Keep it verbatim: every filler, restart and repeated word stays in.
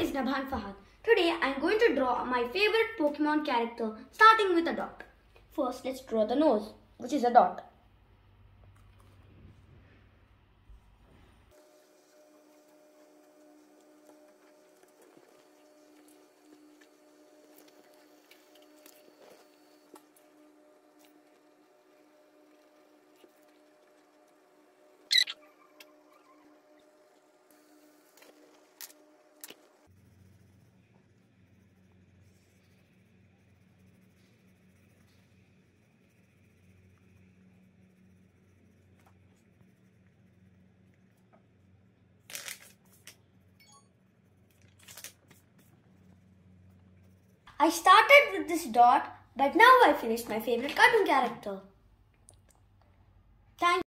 is Nabhan Fahad. Today I am going to draw my favorite Pokemon character starting with a dot. First let's draw the nose, which is a dot. I started with this dot, but now I finished my favorite cartoon character. Thank